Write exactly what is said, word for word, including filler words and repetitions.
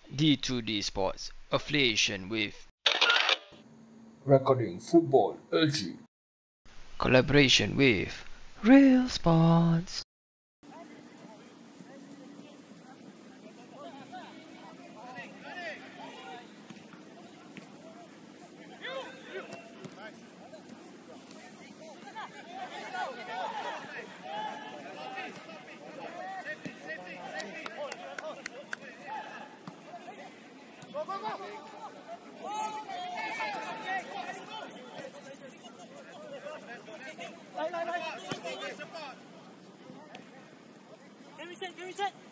D two D Sports, affiliation with Recording Football L G. collaboration with Real Sports. Can we set? Can we set?